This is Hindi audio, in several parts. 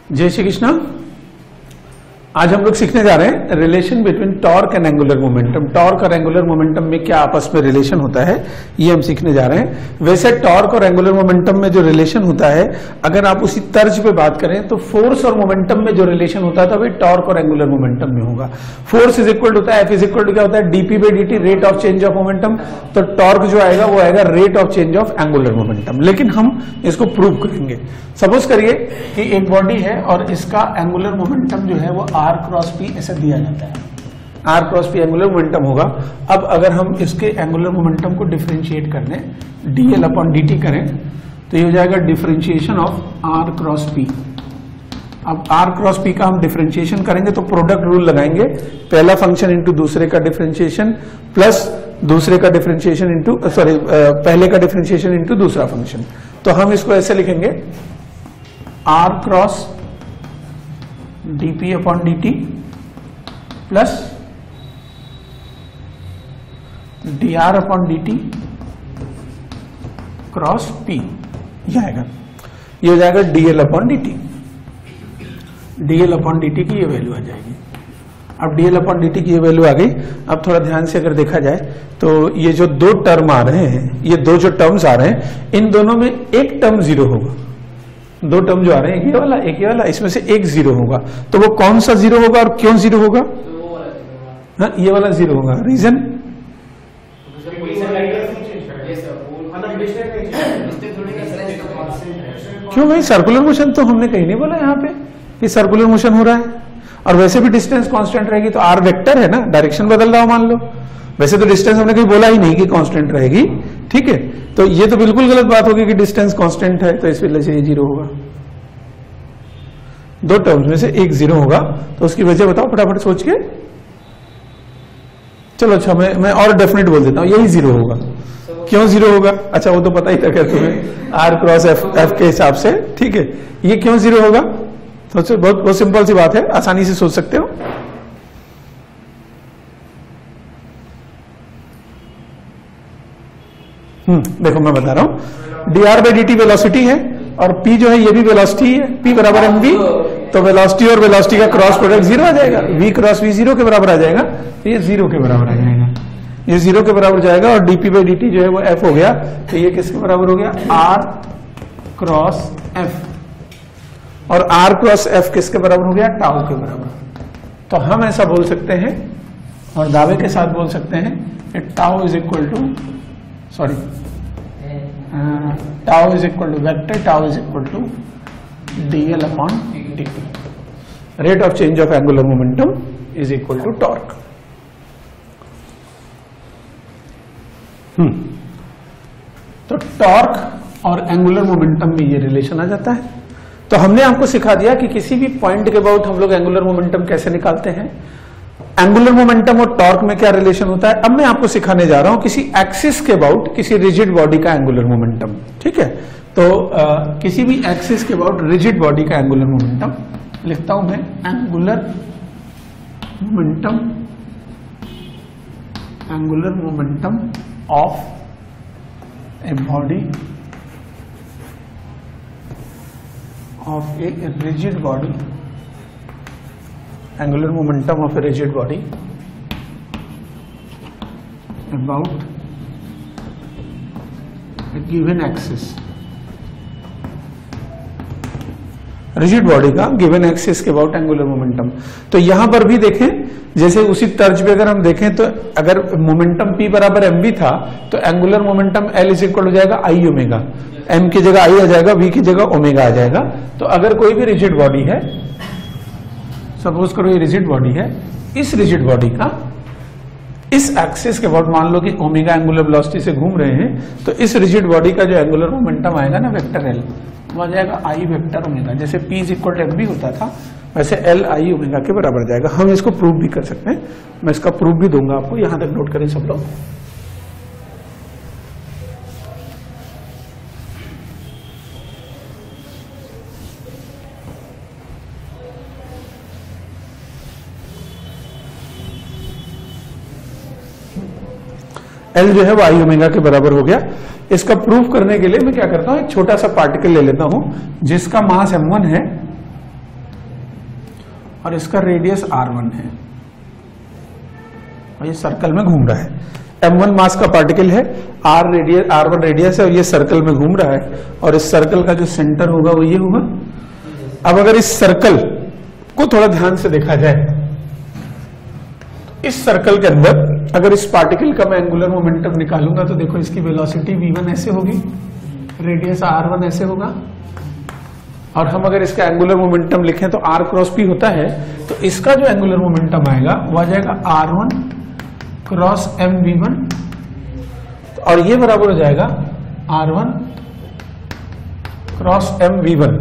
जय श्री कृष्ण। आज हम लोग सीखने जा रहे हैं relation between torque and angular momentum. Torque और एंगुलर मोमेंटम में क्या आपस में रिलेशन होता है ये हम सीखने जा रहे हैं। वैसे टॉर्क और एंगुलर मोमेंटम में जो रिलेशन होता है, अगर आप उसी तर्ज पे बात करें तो फोर्स और मोमेंटम में जो रिलेशन होता है वही टॉर्क और एंगुलर मोमेंटम में होगा। फोर्स इज इक्वल होता है एफ इज इक्वल टू क्या होता है DP by D T, rate of change of momentum. तो टॉर्क जो आएगा वो आएगा rate of change of angular momentum. लेकिन हम इसको प्रूव करेंगे। सपोज करिए कि एक बॉडी है और इसका एंगुलर मोमेंटम जो है वो आर क्रॉस पी ऐसा दिया जाता है। R cross P angular momentum होगा। अब अगर हम इसके एंगुलर मोमेंटम को डिफरेंशिएट कर दें, डीएल अपॉन डीटी करें तो ये हो जाएगा differentiation of R cross P. अब आर क्रॉस पी का हम डिफरेंशिएशन करेंगे तो प्रोडक्ट रूल लगाएंगे, पहला फंक्शन इंटू दूसरे का डिफरेंशिएशन प्लस दूसरे का डिफरेंशिएशन इंटू पहले का डिफरेंशिएशन इंटू दूसरा फंक्शन। तो हम इसको ऐसे लिखेंगे R cross DP upon DT plus D R upon DT cross P, ये आएगा। ये हो जाएगा DL upon DT. DL upon DT की ये वैल्यू आ जाएगी। अब डीएल अपॉन डीटी की ये वैल्यू आ गई। अब थोड़ा ध्यान से अगर देखा जाए तो ये जो दो टर्म आ रहे हैं, ये दो जो टर्म्स आ रहे हैं, इन दोनों में एक टर्म जीरो होगा। दो टर्म जो आ रहे हैं, ये वाला एक ये वाला, इसमें से एक जीरो होगा। तो वो कौन सा जीरो होगा और क्यों जीरो होगा? हाँ, ये वाला जीरो होगा। रीजन क्यों भाई? सर्कुलर मोशन तो हमने कहीं नहीं बोला यहाँ पे कि सर्कुलर मोशन हो रहा है। और वैसे भी डिस्टेंस कांस्टेंट रहेगी तो आर वेक्टर है ना, डायरेक्शन बदल रहा हो मान लो। वैसे तो डिस्टेंस हमने कहीं बोला ही नहीं कि कांस्टेंट रहेगी, ठीक है। तो ये तो बिल्कुल गलत बात होगी कि डिस्टेंस कांस्टेंट है, तो इस वजह से ये जीरो होगा। दो टर्म्स में से एक जीरो होगा, तो उसकी वजह बताओ फटाफट सोच के। चलो अच्छा, मैं और डेफिनेट बोल देता हूं, यही जीरो होगा। क्यों जीरो होगा? अच्छा वो तो पता ही था क्या तुम्हें, आर क्रॉस एफ के हिसाब से, ठीक है। ये क्यों जीरो होगा? तो बहुत सिंपल सी बात है, आसानी से सोच सकते हो। देखो मैं बता रहा हूं, D R by D T velocity है और पी जो है ये भी वेलोसिटी है, पी बराबर एम वी। तो वेलोसिटी और वेलोसिटी का क्रॉस प्रोडक्ट जीरो आ जाएगा, वी क्रॉस वी जीरो के बराबर आ जाएगा। तो ये जीरो के बराबर आ जाएगा, ये जीरो के बराबर जाएगा। और डीपी बाई डी टी जो है वो एफ हो गया, तो ये किसके बराबर हो गया? R cross F. और आर क्रॉस एफ किसके बराबर हो गया? टाउ के बराबर। तो हम ऐसा बोल सकते हैं और दावे के साथ बोल सकते हैं कि tau is equal to tau is equal to vector, tau is equal to DL upon D. Rate of change of angular momentum is equal to torque. तो टॉर्क और एंगुलर मोमेंटम में ये रिलेशन आ जाता है। तो हमने आपको सिखा दिया कि किसी भी पॉइंट के अबाउट हम लोग एंगुलर मोमेंटम कैसे निकालते हैं, एंगुलर मोमेंटम और टॉर्क में क्या रिलेशन होता है। अब मैं आपको सिखाने जा रहा हूं किसी एक्सिस के अबाउट किसी रिजिड बॉडी का एंगुलर मोमेंटम, ठीक है। तो किसी भी एक्सिस के अबाउट रिजिड बॉडी का एंगुलर मोमेंटम लिखता हूं मैं, angular momentum of a body of a rigid body, angular momentum of a rigid body about a given axis। Rigid body का गिवन एक्सिस के अबाउट एंगुलर मोमेंटम। तो यहां पर भी देखें, जैसे उसी तर्ज पे अगर हम देखें तो अगर मोमेंटम P बराबर mv था तो angular momentum L is equal हो जाएगा आई ओमेगा। m की जगह I आ जाएगा, v की जगह ओमेगा आ जाएगा। तो अगर कोई भी रिजिड बॉडी है, सपोज करो ये रिजिड बॉडी है, इस रिजिड बॉडी का इस एक्सिस के अबाउट मान लो कि ओमेगा एंगुलर वेलोसिटी से घूम रहे हैं, तो इस रिजिड बॉडी का जो एंगुलर मोमेंटम आएगा ना वेक्टर L, वो आ जाएगा आई वेक्टर ओमेगा। जैसे P is equal to mv होता था वैसे L आई ओमेगा के बराबर जाएगा। हम इसको प्रूव भी कर सकते हैं, मैं इसका प्रूफ भी दूंगा आपको। यहां तक नोट करें सब लोग। एल जो है वो आई ओमेगा के बराबर हो गया। इसका प्रूफ करने के लिए मैं क्या करता हूं, एक छोटा सा पार्टिकल ले लेता हूं जिसका मास m1 है और इसका रेडियस r1 है और ये सर्कल में घूम रहा है। m1 मास का पार्टिकल है, r1 रेडियस है और ये सर्कल में घूम रहा है और इस सर्कल का जो सेंटर होगा वो ये होगा। अब अगर इस सर्कल को थोड़ा ध्यान से देखा जाए, इस सर्कल के अंदर अगर इस पार्टिकल का मैं एंगुलर मोमेंटम निकालूंगा तो देखो इसकी वेलोसिटी v1 ऐसे होगी, रेडियस r1 ऐसे होगा, और हम अगर इसका एंगुलर मोमेंटम लिखें तो r क्रॉस p होता है, तो इसका जो एंगुलर मोमेंटम आएगा वो आ जाएगा r1 क्रॉस mv1 और ये बराबर हो जाएगा r1 क्रॉस mv1।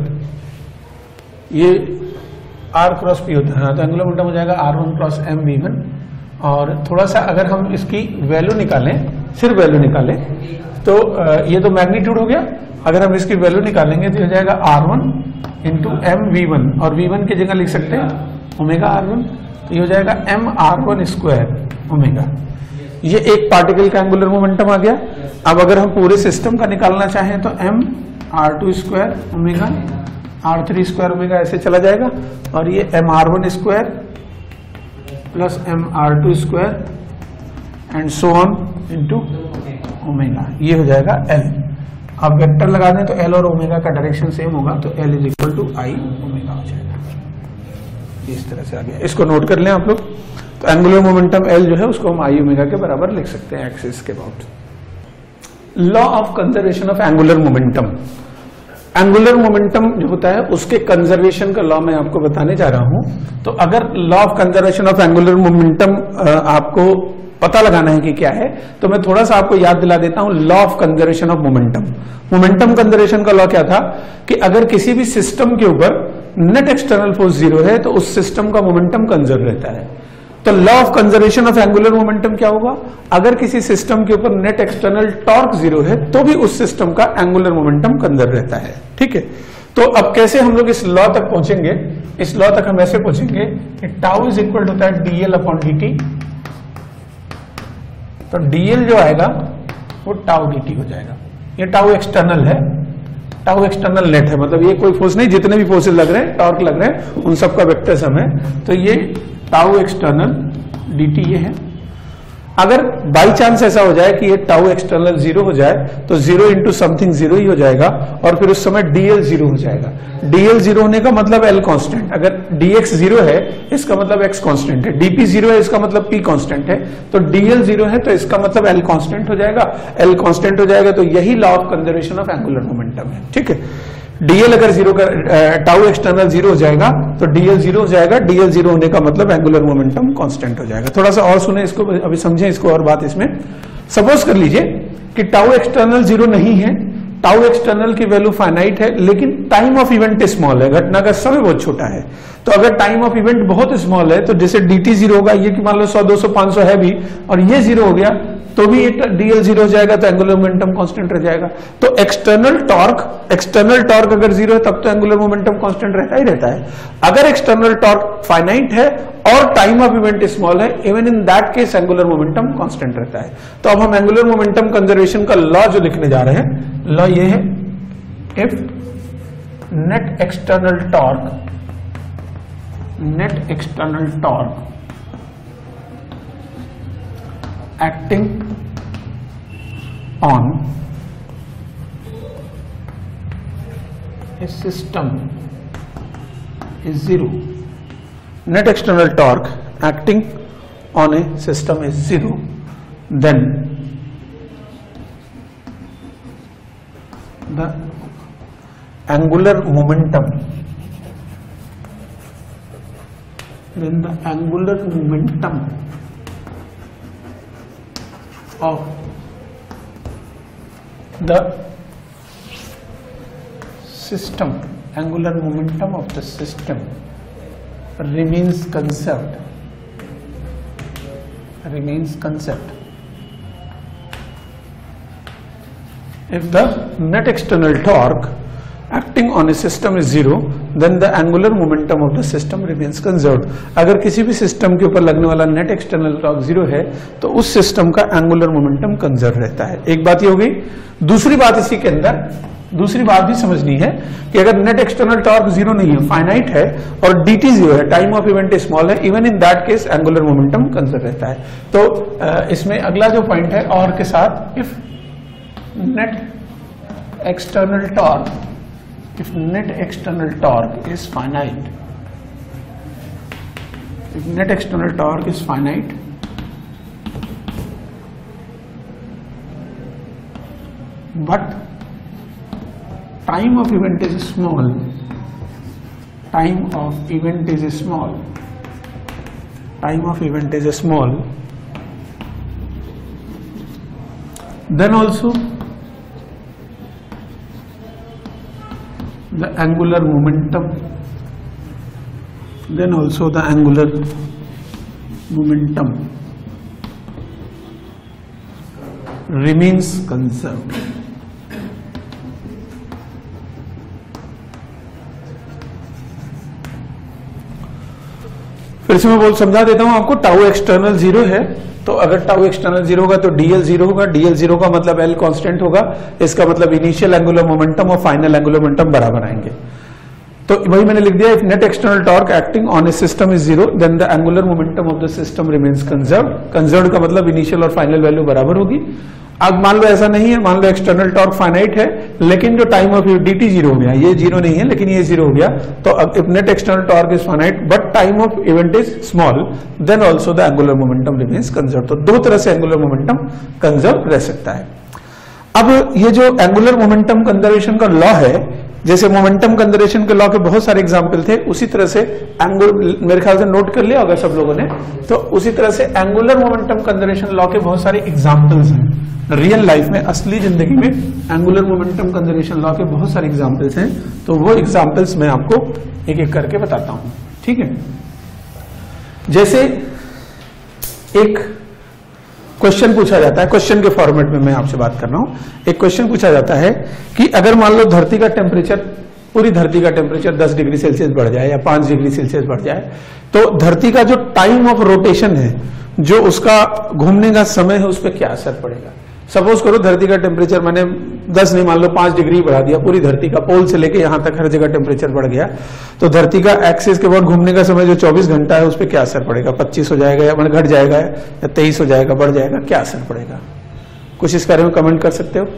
ये r क्रॉस p होता है, तो एंगुलर मोमेंटम हो जाएगा r1 क्रॉस mv1। और थोड़ा सा अगर हम इसकी वैल्यू निकालें, सिर्फ वैल्यू निकालें, तो ये तो मैग्नीट्यूड हो गया। अगर हम इसकी वैल्यू निकालेंगे तो हो जाएगा r1 इंटू mv1 और v1 की जगह लिख सकते हैं ओमेगा r1, तो ये हो जाएगा mr1 स्क्वायर ओमेगा। ये एक पार्टिकल का एंगुलर मोमेंटम आ गया। अब अगर हम पूरे सिस्टम का निकालना चाहें तो mr2 square omega, r3 square omega ऐसे चला जाएगा और ये mr1 square plus mr2 square and so on into omega, ये हो जाएगा l। अब वेक्टर लगा दें तो l और ओमेगा का डायरेक्शन सेम होगा, तो l is equal to I omega हो जाएगा। इस तरह से आ गया, इसको नोट कर लें आप लोग। तो एंगुलर मोमेंटम l जो है उसको हम आई ओमेगा के बराबर लिख सकते हैं एक्सिस के about. Law of conservation of angular momentum. Angular momentum जो होता है उसके कंजर्वेशन का लॉ मैं आपको बताने जा रहा हूं। तो अगर law of conservation of angular momentum आपको पता लगाना है कि क्या है, तो मैं थोड़ा सा आपको याद दिला देता हूं law of conservation of momentum. Momentum conservation का लॉ क्या था कि अगर किसी भी सिस्टम के ऊपर नेट एक्सटर्नल फोर्स 0 है तो उस सिस्टम का मोमेंटम कंजर्व रहता है। तो law of conservation of angular momentum क्या होगा, अगर किसी सिस्टम के ऊपर नेट एक्सटर्नल टॉर्क 0 है तो भी उस सिस्टम का एंगुलर मोमेंटम कंजर्व रहता है। ठीक है, तो अब कैसे हम लोग इस लॉ तक पहुंचेंगे? इस लॉ तक हम ऐसे पहुंचेंगे कि टाउ इज इक्वल होता है dl अपॉन dt। तो dl जो आएगा वो टाउ dt हो जाएगा। ये टाउ एक्सटर्नल है, टाउ एक्सटर्नल नेट है, मतलब ये कोई फोर्स नहीं, जितने भी फोर्सेस लग रहे हैं, टॉर्क लग रहे हैं, उन सब का वेक्टर सम है। तो ये टाउ एक्सटर्नल dt ये है। अगर बाई चांस ऐसा हो जाए कि ये टाउ एक्सटर्नल 0 हो जाए तो 0 इंटू समथिंग 0 ही हो जाएगा और फिर उस समय dl 0 हो जाएगा। dl 0 होने का मतलब l कांस्टेंट, अगर dx 0 है इसका मतलब x कांस्टेंट है, dp 0 है इसका मतलब p कांस्टेंट है, तो dl 0 है तो इसका मतलब l कांस्टेंट हो जाएगा। l कांस्टेंट हो जाएगा तो यही law of conservation of angular momentum है। ठीक है, dl अगर 0 का टाउ एक्सटर्नल 0 हो जाएगा तो dl 0 हो जाएगा, dl 0 होने का मतलब एंगुलर मोमेंटम कांस्टेंट हो जाएगा। थोड़ा सा और सुने इसको, अभी समझें इसको और बात इसमें। सपोज कर लीजिए कि टाउ एक्सटर्नल 0 नहीं है, टाउ एक्सटर्नल की वैल्यू फाइनाइट है लेकिन टाइम ऑफ इवेंट स्मॉल है, घटना का समय बहुत छोटा है। तो अगर टाइम ऑफ इवेंट बहुत स्मॉल है तो जैसे dt 0 होगा, ये कि मान लो 100 200 500 है भी और ये 0 हो गया तो भी dl 0 हो जाएगा, तो एंगुलर मोमेंटम कांस्टेंट रह जाएगा। तो एक्सटर्नल टॉर्क अगर 0 है तब तो एंगुलर मोमेंटम कांस्टेंट रहता ही रहता है। अगर एक्सटर्नल टॉर्क फाइनाइट है और टाइम ऑफ इवेंट स्मॉल है, even in that case angular momentum constant रहता है। तो अब हम एंगुलर मोमेंटम कंजर्वेशन का लॉ जो लिखने जा रहे हैं, लॉ ये है, if net external torque acting on a system is 0. Net external torque acting on a system is 0. Then the angular momentum of the system, angular momentum of the system remains conserved. If the net external torque acting on a system is 0, then the angular momentum of the system remains conserved. अगर किसी भी सिस्टम के ऊपर लगने वाला नेट एक्सटर्नल टॉर्क 0 है तो उस सिस्टम का एंगुलर मोमेंटम कंजर्व रहता है। एक बात ये हो गई। दूसरी बात इसी के अंदर दूसरी बात भी समझनी है कि अगर नेट एक्सटर्नल टॉर्क जीरो नहीं है, फाइनाइट है और dt जीरो है, टाइम ऑफ इवेंट स्मॉल है, even in that case angular momentum conserve रहता है। तो इसमें अगला जो पॉइंट है और के साथ, if net external torque is finite, if net external torque is finite, but time of event is small, then also the angular momentum remains conserved. फिर से मैं समझा देता हूं आपको। टाउ एक्सटर्नल जीरो है, तो अगर टाउ एक्सटर्नल जीरो होगा तो डीएल जीरो होगा। डीएल जीरो का मतलब एल कांस्टेंट होगा, इसका मतलब इनिशियल एंगुलर मोमेंटम और फाइनल एंगुलर मोमेंटम बराबर आएंगे। तो वही मैंने लिख दिया, if net external torque acting on a system is zero then the angular momentum of the system remains conserved. Conserved का मतलब इनिशियल और फाइनल वैल्यू बराबर होगी। अब मान लो ऐसा नहीं है, मान लो एक्सटर्नल टॉर्क फाइनाइट है लेकिन जो टाइम ऑफ dt जीरो हो गया, ये जीरो नहीं है लेकिन ये जीरो हो गया, तो अब if net external torque is finite but time of event is small then also the angular momentum remains conserved. तो दो तरह से एंगुलर मोमेंटम कंजर्व रह सकता है। अब ये जो एंगुलर मोमेंटम कंजर्वेशन का लॉ है, जैसे मोमेंटम कंजर्वेशन के लॉ के बहुत सारे एग्जाम्पल थे, उसी तरह से मेरे ख्याल से नोट कर लिया होगा सब लोगों ने, तो उसी तरह से एंगुलर मोमेंटम कंजर्वेशन लॉ के बहुत सारे एग्जाम्पल्स हैं रियल लाइफ में, असली जिंदगी में एंगुलर मोमेंटम कंजर्वेशन लॉ के बहुत सारे एग्जाम्पल्स हैं। तो वो एग्जाम्पल्स मैं आपको एक एक करके बताता हूं, ठीक है। जैसे एक क्वेश्चन पूछा जाता है, क्वेश्चन के फॉर्मेट में मैं आपसे बात कर रहा हूं। एक क्वेश्चन पूछा जाता है कि अगर मान लो धरती का टेम्परेचर, पूरी धरती का टेम्परेचर 10 डिग्री सेल्सियस बढ़ जाए या 5 डिग्री सेल्सियस बढ़ जाए, तो धरती का जो टाइम ऑफ रोटेशन है, जो उसका घूमने का समय है, उस पर क्या असर पड़ेगा। सपोज करो धरती का टेम्परेचर मैंने 10 नहीं, मान लो 5 डिग्री बढ़ा दिया, पूरी धरती का पोल से लेके यहां तक हर जगह टेम्परेचर बढ़ गया, तो धरती का एक्सिस के बाद घूमने का समय जो 24 घंटा है उस पर क्या असर पड़ेगा। 25 हो जाएगा या घट जाएगा या 23 हो जाएगा, बढ़ जाएगा, क्या असर पड़ेगा। कुछ इस बारे में कमेंट कर सकते हो।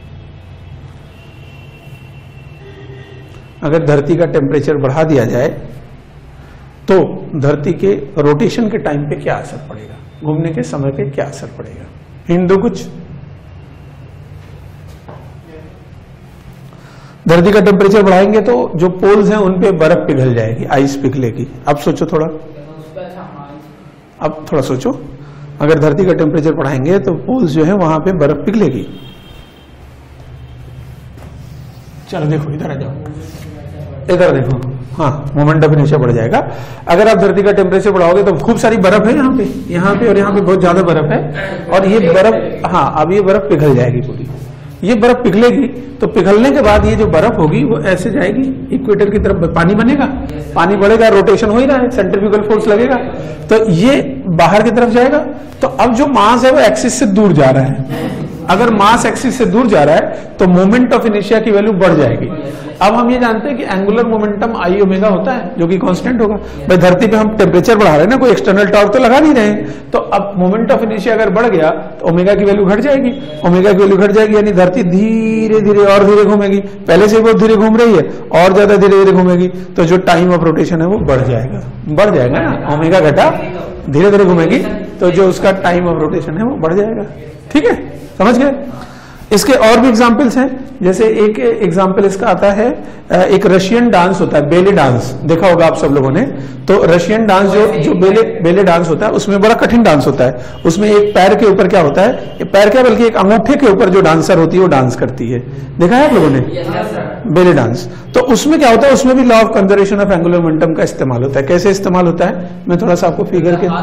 अगर धरती का टेम्परेचर बढ़ा दिया जाए तो धरती के रोटेशन के टाइम पे क्या असर पड़ेगा, घूमने के समय पे क्या असर पड़ेगा। हिंट दो कुछ। धरती का टेम्परेचर बढ़ाएंगे तो जो पोल्स हैं उन पे बर्फ पिघल जाएगी, आइस पिघलेगी। अब सोचो थोड़ा, अब थोड़ा सोचो, अगर धरती का टेम्परेचर बढ़ाएंगे तो पोल्स जो है वहां पे बर्फ पिघलेगी। चलो देखो, इधर आ जाओ, इधर देखो, हाँ, मोमेंटम भी नीचे बढ़ जाएगा। अगर आप धरती का टेम्परेचर बढ़ाओगे तो खूब सारी बर्फ है यहाँ पे और यहाँ पे बहुत ज्यादा बर्फ है, और ये बर्फ, हाँ, अब ये बर्फ पिघल जाएगी पूरी। ये बर्फ पिघलेगी तो पिघलने के बाद ये जो बर्फ होगी वो ऐसे जाएगी इक्वेटर की तरफ, पानी बनेगा, पानी बढ़ेगा, रोटेशन हो ही रहा है, सेंट्रीफ्यूगल फोर्स लगेगा, तो ये बाहर की तरफ जाएगा। तो अब जो मास है वो एक्सिस से दूर जा रहा है। अगर मास एक्सिस से दूर जा रहा है तो मोमेंट ऑफ इनर्शिया की वैल्यू बढ़ जाएगी। अब हम ये जानते हैं कि एंगुलर मोमेंटम आई ओमेगा होता है, जो कि कांस्टेंट होगा। भाई धरती पे हम टेम्परेचर बढ़ा रहे हैं ना, कोई एक्सटर्नल टॉर्क तो लगा नहीं रहे हैं, तो अब मोमेंट ऑफ इनर्शिया अगर बढ़ गया तो ओमेगा की वैल्यू घट जाएगी। ओमेगा की वैल्यू घट जाएगी यानी धरती धीरे धीरे और धीरे घूमेगी, पहले से बहुत धीरे घूम रही है और ज्यादा धीरे धीरे घूमेगी, तो जो टाइम ऑफ रोटेशन है वो बढ़ जाएगा ना। ओमेगा घटा, धीरे धीरे घूमेगी तो जो उसका टाइम ऑफ रोटेशन है वो बढ़ जाएगा। ठीक है, समझ गए। इसके और भी एग्जाम्पल्स हैं, जैसे एक एग्जाम्पल इसका आता है, एक रशियन डांस होता है, बेले डांस, देखा होगा आप सब लोगों ने। तो रशियन डांस जो बेले डांस होता है उसमें बड़ा कठिन डांस होता है। उसमें एक पैर के ऊपर क्या होता है, पैर क्या बल्कि एक अंगूठे के ऊपर जो डांसर होती है वो डांस करती है, देखा है आप लोगों ने बेले डांस। तो उसमें क्या होता है, उसमें भी law of conservation of angular momentum का इस्तेमाल होता है। कैसे इस्तेमाल होता है मैं थोड़ा सा आपको फिगर के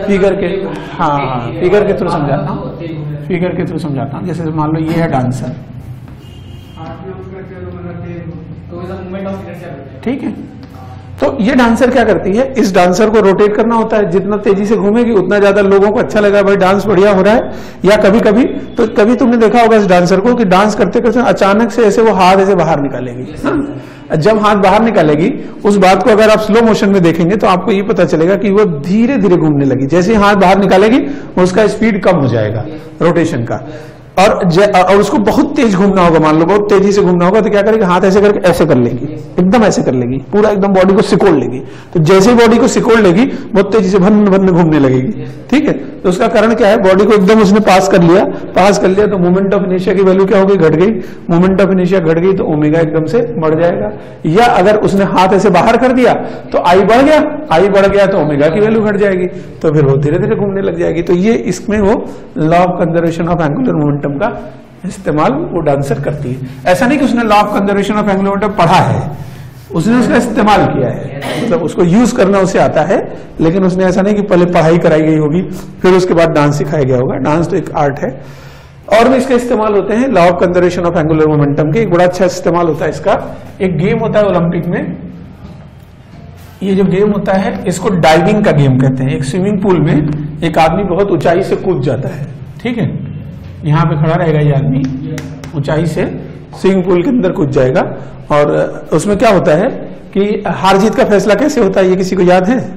थ्रू समझाता हूँ। जैसे मान लो ये है डांसर, ठीक है, तो ये डांसर क्या करती है, इस डांसर को रोटेट करना होता है, जितना तेजी से घूमेगी उतना ज्यादा लोगों को अच्छा लगा, भाई डांस बढ़िया हो रहा है। या कभी कभी तो कभी तुमने देखा होगा इस डांसर को कि डांस करते करते अचानक से ऐसे वो हाथ ऐसे बाहर निकालेगी। जब हाथ बाहर निकालेगी उस बात को अगर आप स्लो मोशन में देखेंगे तो आपको ये पता चलेगा कि वो धीरे धीरे घूमने लगी। जैसे ही हाथ बाहर निकालेगी उसका स्पीड कम हो जाएगा रोटेशन का, और उसको बहुत तेज घूमना होगा, मान लो बहुत तेजी से घूमना होगा तो क्या करेगी, हाथ ऐसे करके ऐसे कर लेगी, एकदम ऐसे कर लेगी, पूरा एकदम बॉडी को सिकोड़ लेगी। तो जैसे ही बॉडी को सिकोड़ लेगी बहुत तेजी से भन्न भन्न घूमने लगेगी। ठीक है, तो उसका कारण क्या है, बॉडी को एकदम उसने पास कर लिया तो मोमेंट ऑफ इनर्शिया की वैल्यू क्या होगी, घट गई। मोमेंट ऑफ इनर्शिया घट गई तो ओमेगा एकदम से बढ़ जाएगा। या अगर उसने हाथ ऐसे बाहर कर दिया तो आई बढ़ गया तो ओमेगा की वैल्यू घट जाएगी, तो फिर वो धीरे धीरे घूमने लग जाएगी। तो ये इसमें वो law of conservation of angular momentum का इस्तेमाल वो डांसर करती है। ऐसा नहीं कि उसने law of conservation of angular momentum पढ़ा है, उसने उसका इस्तेमाल किया है, मतलब उसको यूज करना उसे आता है, लेकिन उसने ऐसा नहीं कि पहले पढ़ाई कराई गई होगी फिर उसके बाद डांस सिखाया गया होगा। डांस तो एक आर्ट है। और भी इसके इस्तेमाल होते हैं law of conservation of angular momentum के। एक बड़ा अच्छा इस्तेमाल होता है इसका, एक गेम होता है ओलंपिक में, ये जो गेम होता है इसको डाइविंग का गेम कहते हैं। एक स्विमिंग पूल में एक आदमी बहुत ऊंचाई से कूद जाता है, ठीक है, यहाँ पे खड़ा रहेगा ये आदमी, ऊंचाई से स्विमिंग पूल के अंदर कूद जाएगा। और उसमें क्या होता है कि हार जीत का फैसला कैसे होता है, ये किसी को याद है?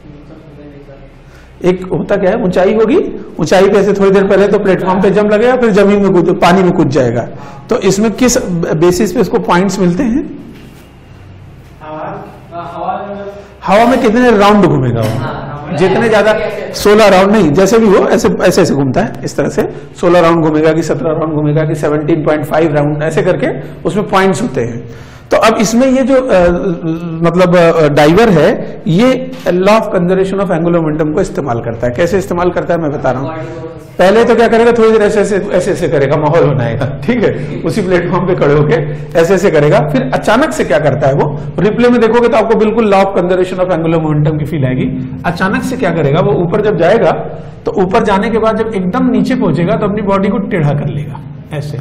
एक होता क्या है, ऊंचाई होगी, ऊंचाई पे से थोड़ी देर पहले तो प्लेटफॉर्म पे जंप लगेगा, फिर जमीन में कूद, पानी में कूद जाएगा। तो इसमें किस बेसिस पे इसको पॉइंट्स मिलते हैं? हवा में कितने राउंड घूमेगा वो, जितने ज्यादा 16 राउंड नहीं, जैसे भी हो ऐसे ऐसे ऐसे घूमता है, इस तरह से 16 राउंड घूमेगा कि 17 राउंड घूमेगा कि 17.5 राउंड, ऐसे करके उसमें पॉइंट्स होते हैं। तो अब इसमें ये जो मतलब डाइवर है ये law of conservation of angular momentum को इस्तेमाल करता है। कैसे इस्तेमाल करता है मैं बता रहा हूँ। पहले तो क्या करेगा, थोड़ी देर ऐसे ऐसे करेगा, माहौल बनाएगा, ठीक है, उसी प्लेटफॉर्म पे खड़े होकर ऐसे ऐसे करेगा। फिर अचानक से क्या करता है वो, रिप्ले में देखोगे तो आपको बिल्कुल law of conservation of angular momentum की फील आएगी। अचानक से क्या करेगा वो, ऊपर जब जाएगा तो ऊपर जाने के बाद जब एकदम नीचे पहुंचेगा तो अपनी बॉडी को टेढ़ा कर लेगा। ऐसे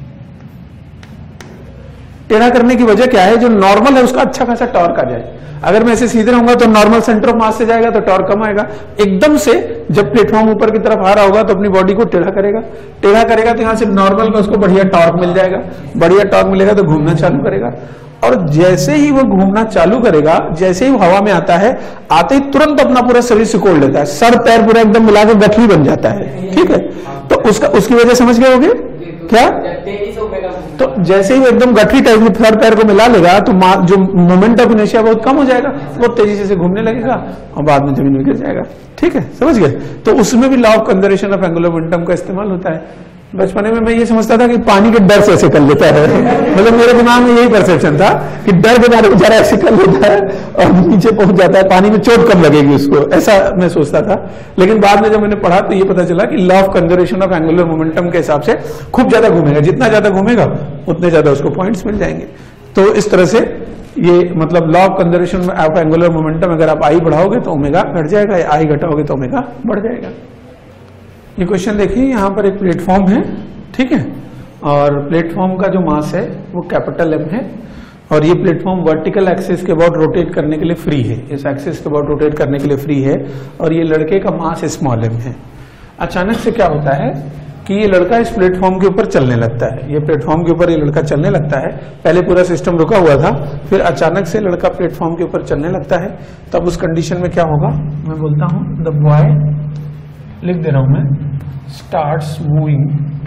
टेढ़ा करने की वजह क्या है, जो नॉर्मल है उसका अच्छा खासा टॉर्क आ जाए। अगर मैं ऐसे सीधे रहूंगा तो नॉर्मल सेंटर ऑफ मास से जाएगा तो टॉर्क कम आएगा। एकदम से जब प्लेटफॉर्म ऊपर की तरफ आ रहा होगा तो अपनी बॉडी को टेढ़ा करेगा तो यहाँ से नॉर्मल का उसको बढ़िया टॉर्क मिल जाएगा। बढ़िया टॉर्क मिलेगा तो घूमना चालू करेगा, और जैसे ही वो घूमना चालू करेगा, जैसे ही वो हवा में आता है, आते ही तुरंत अपना पूरा शरीर सिकोड़ लेता है, सर पैर पूरा एकदम मिला के गठरी बन जाता है। ठीक है, तो उसकी वजह समझ गए होगे क्या? तो जैसे ही वो एकदम गठरी टाइप में सर पैर को मिला लेगा तो जो मोमेंट ऑफ इनर्शिया बहुत कम हो जाएगा, बहुत तेजी से घूमने लगेगा और बाद में जमीन में गिर जाएगा। ठीक है, समझ गए? तो उसमें भी law of conservation of angular momentum का इस्तेमाल होता है। बचपन में मैं ये समझता था कि पानी के डर से ऐसे कर लेता है, मतलब मेरे दिमाग में यही परसेप्शन था कि डर के मारे बेचारा ऐसे कर लेता है और नीचे पहुंच जाता है, पानी में चोट कम लगेगी उसको, ऐसा मैं सोचता था। लेकिन बाद में जब मैंने पढ़ा तो ये पता चला कि law of conservation of angular momentum के हिसाब से खूब ज्यादा घूमेगा, जितना ज्यादा घूमेगा उतने ज्यादा उसको पॉइंट्स मिल जाएंगे। तो इस तरह से ये मतलब law of conservation of angular momentum, अगर आप आई बढ़ाओगे तो ओमेगा घट जाएगा, आई घटाओगे तो ओमेगा बढ़ जाएगा। ये क्वेश्चन देखिए, यहाँ पर एक प्लेटफॉर्म है, ठीक है, और प्लेटफॉर्म का जो मास है वो कैपिटल एम है, और ये प्लेटफॉर्म वर्टिकल एक्सिस के अबाउट रोटेट करने के लिए फ्री है, इस एक्सिस के अबाउट रोटेट करने के लिए फ्री है, और ये लड़के का मास स्मॉल एम है। अचानक से क्या होता है कि ये लड़का इस प्लेटफॉर्म के ऊपर चलने लगता है, ये प्लेटफॉर्म के ऊपर ये लड़का चलने लगता है। पहले पूरा सिस्टम रुका हुआ था, फिर अचानक से लड़का प्लेटफॉर्म के ऊपर चलने लगता है। तब उस कंडीशन में क्या होगा, मैं बोलता हूं द बॉय, लिख दे रहा हूं मैं, starts moving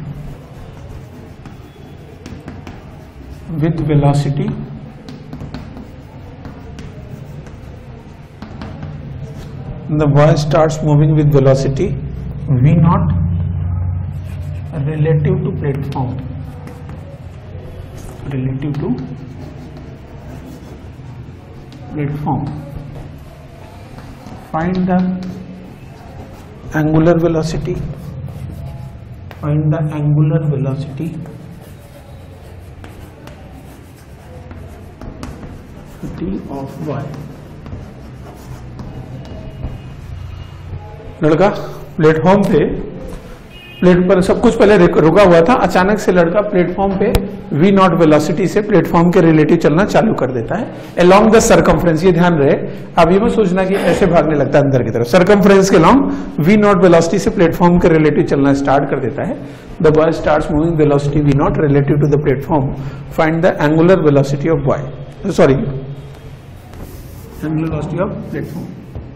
with velocity the boy starts moving with velocity v0 relative to platform, find the angular velocity, t of y। लड़का प्लेटफॉर्म प्लेट पर सब कुछ पहले रुका हुआ था, अचानक से लड़का प्लेटफॉर्म पे v नॉट वेलोसिटी से प्लेटफॉर्म के रिलेटिव चलना चालू कर देता है अलोंग द सरकमफ्रेंस। ये ध्यान रहे, अब ये मत सोचना कि ऐसे भागने लगता है अंदर की तरफ, सरकमफ्रेंस के अलोंग v नॉट वेलोसिटी से प्लेटफॉर्म के रिलेटिव चलना स्टार्ट कर देता है। The boy starts moving velocity v naught relative to the platform, find the angular velocity of boy, sorry angular velocity of platform.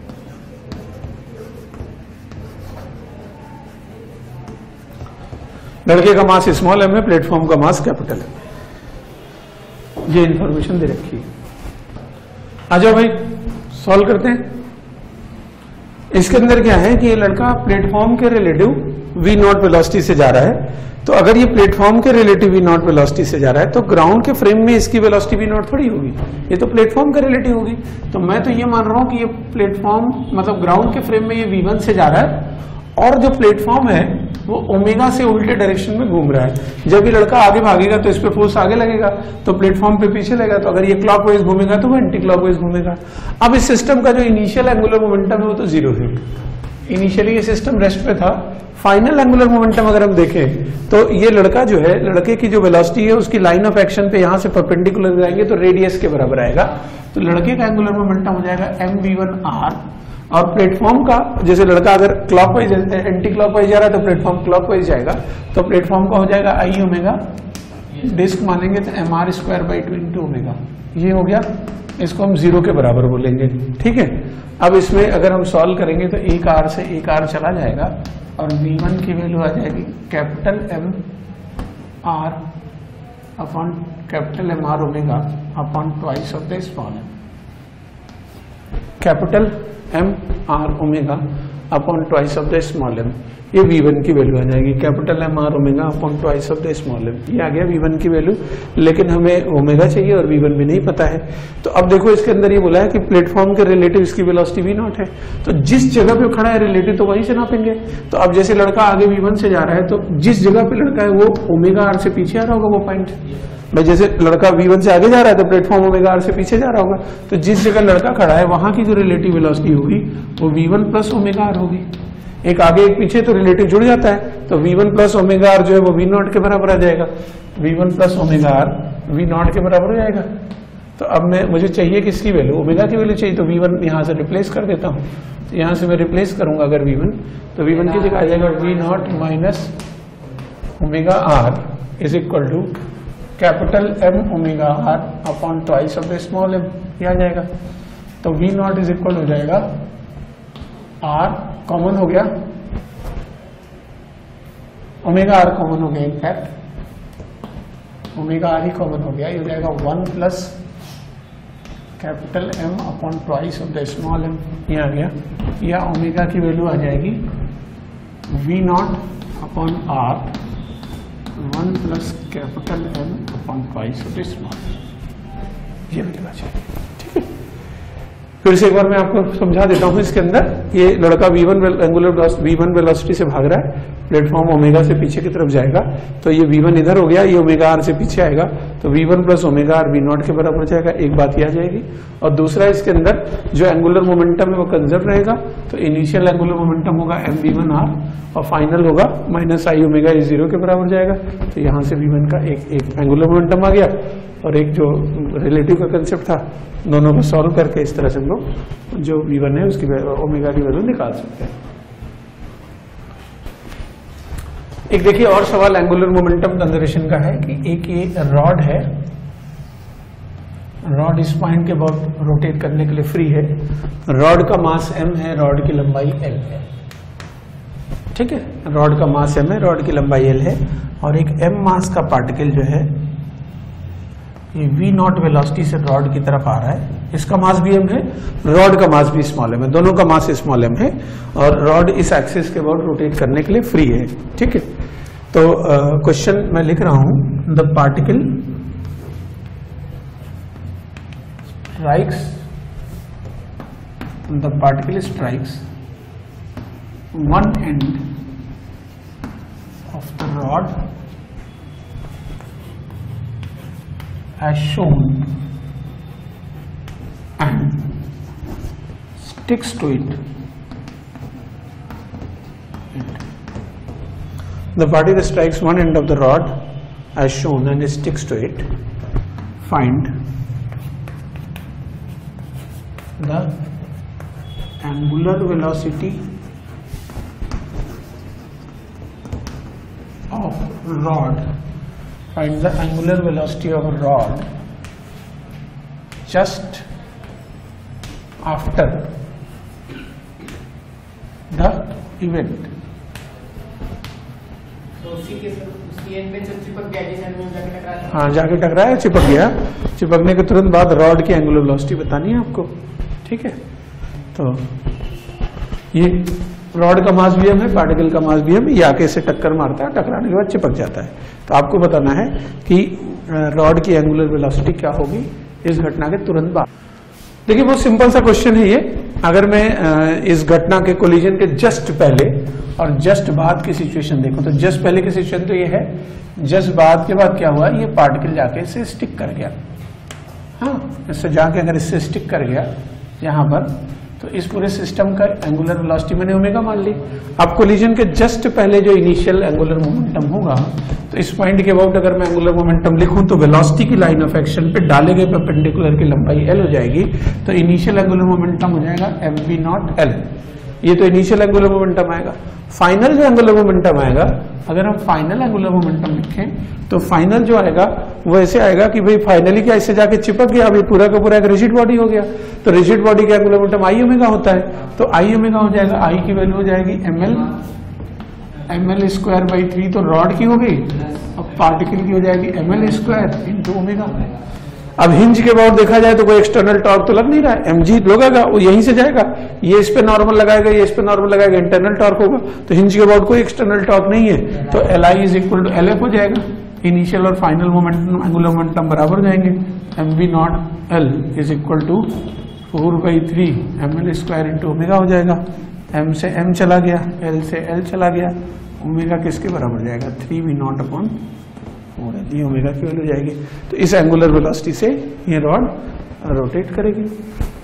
लड़के का मास स्मॉल एम है, प्लेटफॉर्म का मास कैपिटल है। ये इंफॉर्मेशन दे रखी है। आ जाओ भाई सॉल्व करते हैं। इसके अंदर क्या है कि ये लड़का प्लेटफॉर्म के रिलेटिव वी नॉट वेलोसिटी से जा रहा है, तो अगर ये प्लेटफॉर्म के रिलेटिव वी नॉट वेलोसिटी से जा रहा है तो ग्राउंड के फ्रेम में इसकी वेलोसिटी वी नॉट थोड़ी होगी, ये तो प्लेटफॉर्म के रिलेटिव होगी। तो मैं तो ये मान रहा हूं कि ये प्लेटफॉर्म मतलब ग्राउंड के फ्रेम में ये v1 से जा रहा है और जो प्लेटफॉर्म है वो ओमेगा से उल्टे डायरेक्शन में घूम रहा है। जब ये लड़का आगे भागेगा तो इस पे फोर्स आगे लगेगा, तो प्लेटफॉर्म पे पीछे लगेगा, तो अगर ये क्लॉकवाइज घूमेगा तो वो एंटी क्लॉकवाइज घूमेगा। अब इस सिस्टम का जो इनिशियल एंगुलर मोमेंटम है वो तो जीरो है, इनिशियली ये सिस्टम रेस्ट पे था। फाइनल एंगुलर मोमेंटम अगर हम देखें तो ये लड़का जो है, लड़के की जो वेलोसिटी है उसकी लाइन ऑफ एक्शन पे यहां से परपेंडिकुलर जाएंगे तो रेडियस के बराबर आएगा, तो लड़के का एंगुलर मोमेंटम हो जाएगा mv1r। और प्लेटफॉर्म का जैसे लड़का अगर क्लॉकवाइज एंटी क्लॉकवाइज जा रहा है तो प्लेटफॉर्म क्लॉकवाइज जाएगा, तो प्लेटफॉर्म का हो जाएगा आई ओमेगा, डिस्क मानेंगे तो mr²/2 इंटू ओमेगा। ये हो गया, इसको हम 0 के बराबर बोलेंगे, ठीक है। अब इसमें अगर हम सॉल्व करेंगे तो एक r से एक r चला जाएगा और v1 की वैल्यू आ जाएगी capital M r upon capital M r omega upon twice of the small m, capital M r omega upon twice of the small m। ये v1 की वैल्यू आ जाएगी, capital M r omega upon twice of the small m। ये आ गया v1 की वैल्यू, लेकिन हमें ओमेगा चाहिए और v1 भी नहीं पता है। तो अब देखो इसके अंदर ये बोला है कि प्लेटफॉर्म के रिलेटिव इसकी वेलोसिटी v नॉट है, तो जिस जगह पे खड़ा है रिलेटिव तो वहीं से नापेंगे। तो अब जैसे लड़का आगे v1 से जा रहा है तो जिस जगह पे लड़का है वो ओमेगा r से पीछे आ रहा होगा वो पॉइंट भाई, जैसे लड़का v1 से आगे जा रहा है तो प्लेटफॉर्म ओमेगा r से पीछे जा रहा होगा, तो जिस जगह लड़का खड़ा है वहां की जो रिलेटिव वेलोसिटी होगी वो v1 प्लस ओमेगा r होगी। एक आगे एक पीछे तो रिलेटिव जुड़ जाता है, तो v1 प्लस ओमेगा r जो है वो v नॉट के बराबर आ जाएगा, v1 plus omega r v naught के बराबर हो जाएगा। तो अब मुझे चाहिए किसकी वैल्यू, ओमेगा की वैल्यू चाहिए, तो v1 यहां से रिप्लेस कर देता हूं। तो यहां से मैं रिप्लेस करूंगा अगर v1, तो v1 की जगह आ जाएगा v naught minus omega r is equal to capital M omega r upon twice of the small m, ये आ जाएगा। तो v नॉट इज इक्वल हो जाएगा r कॉमन हो गया, ओमेगा r कॉमन हो गया, इनफैक्ट ओमेगा r ही कॉमन हो गया, ये हो जाएगा 1 plus capital M upon twice of the small m, ये आ गया। या ओमेगा की वैल्यू आ जाएगी v naught upon r 1 plus capital M upon twice of the small, ये वैल्यू आ जाएगी, ठीक है। फिर से एक बार मैं आपको समझा देता हूं। इसके अंदर ये लड़का v1 वेलोसिटी से भाग रहा है, प्लेटफॉर्म ओमेगा से पीछे की तरफ जाएगा, तो ये v1 इधर हो गया, ये ओमेगा r से पीछे आएगा, तो v1 plus omega r v naught के बराबर हो जाएगा। एक बात ये आ जाएगी। और दूसरा इसके अंदर जो एंगुलर मोमेंटम है वो कंजर्व रहेगा, तो इनिशियल एंगुलर मोमेंटम होगा mv1r और फाइनल होगा माइनस आई ओमेगा, 0 के बराबर जाएगा। तो यहाँ से v1 का एक एंगुलर मोमेंटम आ गया और एक जो रिलेटिव का कंसेप्ट था, दोनों को सॉल्व करके इस तरह से हम लोग जो v1 है उसकी ओमेगा की वैल्यू निकाल सकते हैं। एक देखिए और सवाल एंगुलर मोमेंटम कंजर्वेशन का है कि एक ये रॉड है, रॉड इस पॉइंट के अबाउट रोटेट करने के लिए फ्री है, रॉड का मास m है, रॉड की लंबाई l है, ठीक है। रॉड का मास m है, रॉड की लंबाई l है, और एक m मास का पार्टिकल जो है ये v नॉट वेलोसिटी से रॉड की तरफ आ रहा है, इसका मास भी m है, रॉड का मास भी स्मॉल m है, दोनों का मास स्मॉल m है, और रॉड इस एक्सिस के अबाउट रोटेट करने के लिए फ्री है, ठीक है। तो क्वेश्चन मैं लिख रहा हूं, the particle strikes one end of the rod as shown and sticks to it. the party that strikes one end of the rod as shown and sticks to it, find the angular velocity of rod. Find the angular velocity of a rod just after the event. हाँ, जाके टकराया, चिपक गया, चिपकने के तुरंत बाद रॉड की एंगुलर वेलोसिटी बतानी है आपको, ठीक है। तो ये रॉड का मास vm है, पार्टिकल का मास vm, ये आके से टक्कर मारता है, टकराने के बाद चिपक जाता है। तो आपको बताना है कि रॉड की एंगुलर वेलोसिटी क्या होगी इस घटना के तुरंत बाद। देखिए बहुत सिंपल सा क्वेश्चन है ये। अगर मैं इस घटना के कोलिजन के जस्ट पहले और जस्ट बाद की सिचुएशन देखूं, तो जस्ट पहले की सिचुएशन तो ये है, जस्ट बाद के बाद क्या हुआ, ये पार्टिकल जाके इससे स्टिक कर गया। हाँ, इससे जाके अगर इससे स्टिक कर गया यहां पर, तो इस पूरे सिस्टम का एंगुलर वेलोसिटी मैंने ओमेगा मान ली। अब कोलिजन के जस्ट पहले जो इनिशियल एंगुलर मोमेंटम होगा, तो इस पॉइंट के अबाउट अगर मैं एंगुलर मोमेंटम लिखूं तो वेलोसिटी की लाइन ऑफ एक्शन पे डाले गए परपेंडिकुलर की लंबाई l हो जाएगी। तो इनिशियल एंगुलर मोमेंटम हो जाएगा mv0 l। ये तो इनिशियल एंगुलर मोमेंटम आएगा। फाइनल जो एंगुलर मोमेंटम आएगा, अगर हम फाइनल एंगुलर मोमेंटम लिखें तो फाइनल जो आएगा वो ऐसे आएगा कि भाई फाइनली क्या इससे जाके चिपक गया, अभी पूरा का पूरा एक रिजिड बॉडी हो गया। तो रिजिड बॉडी का एंगुलर मोमेंटम आई ओमेगा होता है, तो आई ओमेगा हो जाएगा, आई की वैल्यू हो जाएगी ml स्क्वायर बाई 3, तो रॉड की हो गई, अब पार्टिकल की हो जाएगी ml स्क्वायर इंटू ओमेगा। अब हिंज के बाद देखा जाए तो कोई एक्सटर्नल टॉर्क तो लग नहीं रहा है, mg लगेगा, वो यहीं से जाएगा, ये इस पे नॉर्मल लगाएगा, ये इस पे नॉर्मल लगाएगा, इंटरनल टॉर्क होगा। तो हिंज के बाद कोई एक्सटर्नल टॉर्क नहीं है, तो Li is equal to LF हो जाएगा। इनिशियल और फाइनल मोमेंटम एंगुलर मोमेंटम बराबर हो जाएंगे। mv0 l is equal to 4/3 ml square into omega हो जाएगा। m से m चला गया, l से l चला गया, ओमेगा किसके बराबर हो जाएगा 3v0/4, ये ओमेगा की वैल्यू जाएगी। तो इस एंगुलर वेलोसिटी से ये रॉड रोटेट करेगी।